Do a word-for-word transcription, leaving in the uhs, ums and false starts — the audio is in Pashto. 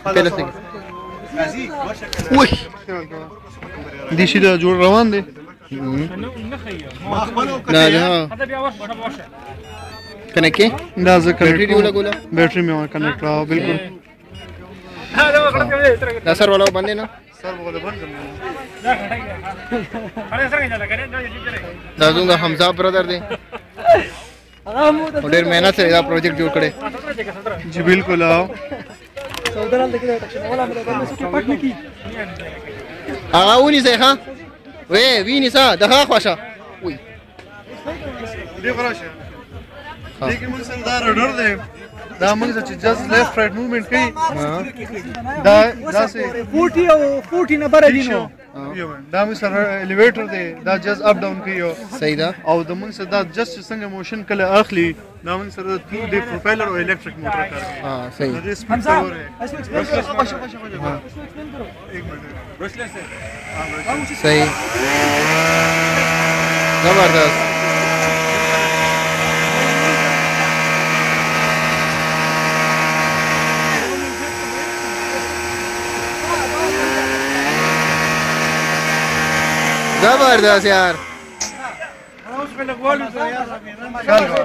پہلے سے وای دي شي دا جوړ روان دي نه نه کنه کې دا ذکر بیٹری ولا ګولا بیٹری مې کنیکټ راو بالکل دا سر والا باندې نه سر والا باندې دا زونګه حمزه برادر دی ډېر مهنت سره دا پروجیکټ جوړ کړي جی بالکل آو هغه ونی ځای ها وې ویني سا دغه خوښه وي دې خلاصه لیکن موږ سره دا رډر دی دا موږ چې جست لیفت رائټ موومېنټ کوي دا داسې فورټي او فورټي نه بره دي نو دا موږ سره الیویټر دی دا جست اپ ډاون کوي صحیح ده او د موږ سره دا جست څنګه موشن کله اخلي دا موږ سره د پروپیلر او الیکټریک موټر کار کوي ها صحیح ده سپیډ پاور ہے ایک منٹ برشلیس ہے صحیح زبردست زبردست یار